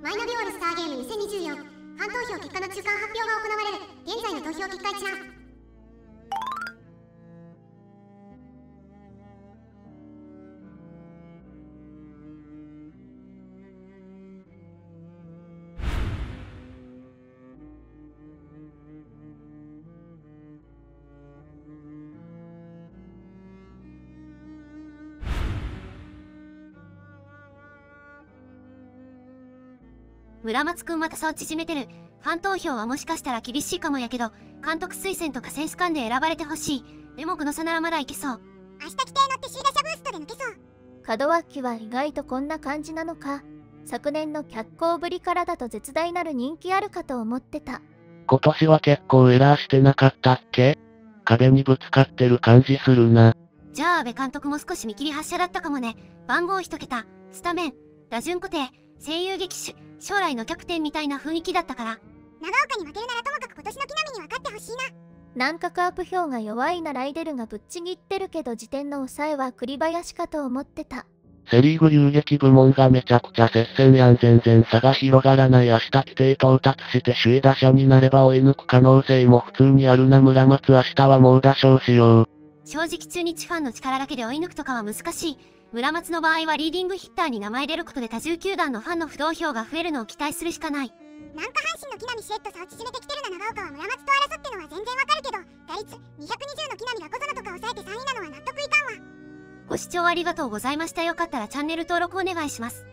マイナビオールスターゲーム2024ファン投票結果の中間発表が行われる。現在の投票結果一覧。 村松くんまた差を縮めてる。ファン投票はもしかしたら厳しいかもやけど、監督推薦とかセンス間で選ばれてほしい。でもこの差ならまだいけそう。 明日規定乗って C 打者ブーストで抜けそう。 門脇は意外とこんな感じなのか。昨年の脚光ぶりからだと絶大なる人気あるかと思ってた。 今年は結構エラーしてなかったっけ？壁にぶつかってる感じするな。 じゃあ阿部監督も少し見切り発車だったかもね。番号1桁、スタメン、打順固定、声優劇手、将来のキャプテンみたいな雰囲気だったから。 長岡に負けるならともかく今年の木浪に分かってほしいな。 なんかカープ票が弱いなライデルがぶっちぎってるけど時点の抑えは栗林かと思ってた。 セリーグ遊撃部門がめちゃくちゃ接戦やん。全然差が広がらない。明日規定到達して首位打者になれば追い抜く可能性も普通にあるな。村松明日は猛打賞しよう。 正直中日ファンの力だけで追い抜くとかは難しい。村松の場合はリーディングヒッターに名前出ることで多重球団のファンの不動票が増えるのを期待するしかない。 なんか阪神の木浪しれっと差を縮めてきてるな。長岡は村松と争ってのは全然わかるけど、打率220の木浪が小園とか抑えて3位なのは納得いかんわ。 ご視聴ありがとうございました。よかったらチャンネル登録お願いします。